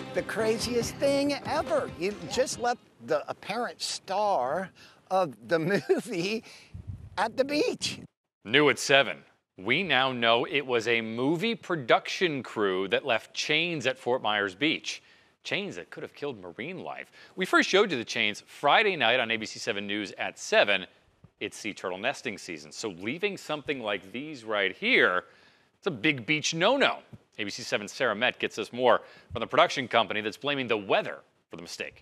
the craziest thing ever. You just left the apparent star of the movie at the beach. New at 7. We now know it was a movie production crew that left chains at Fort Myers Beach. Chains that could have killed marine life. We first showed you the chains Friday night on ABC 7 News at 7. It's sea turtle nesting season, so leaving something like these right here, it's a big beach no-no. ABC 7's Sarah Met gets us more from the production company that's blaming the weather for the mistake.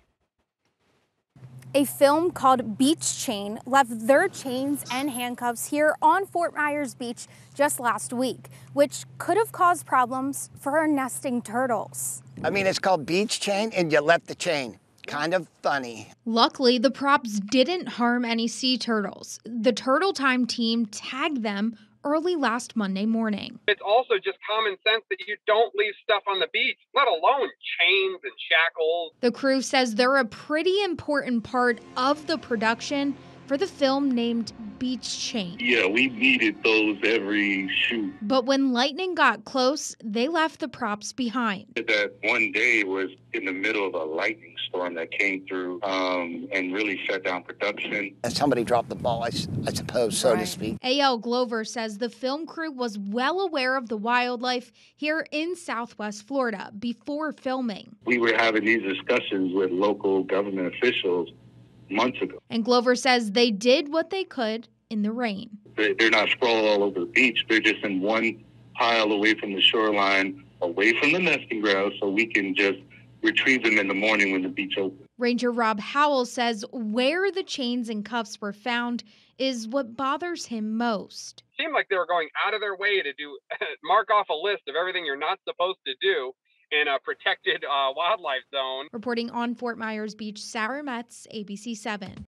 A film called Beach Chain left their chains and handcuffs here on Fort Myers Beach just last week, which could have caused problems for our nesting turtles. I mean, it's called Beach Chain, and you left the chain. Kind of funny. Luckily, the props didn't harm any sea turtles. The Turtle Time team tagged them early last Monday morning. It's also just common sense that you don't leave stuff on the beach, let alone chains and shackles. The crew says they're a pretty important part of the production for the film named Beach Chain. Yeah, we needed those every shoot. But when lightning got close, they left the props behind. That one day was in the middle of a lightning storm that came through and really shut down production. And somebody dropped the ball, I suppose, so to speak. A.L. Glover says the film crew was well aware of the wildlife here in Southwest Florida before filming. We were having these discussions with local government officials months ago. And Glover says they did what they could in the rain. They're not sprawled all over the beach. They're just in one pile away from the shoreline, away from the nesting grounds, so we can just retrieve them in the morning when the beach opens. Ranger Rob Howell says where the chains and cuffs were found is what bothers him most. Seemed like they were going out of their way to mark off a list of everything you're not supposed to do in a protected wildlife zone. Reporting on Fort Myers Beach, Sarah Metz, ABC 7.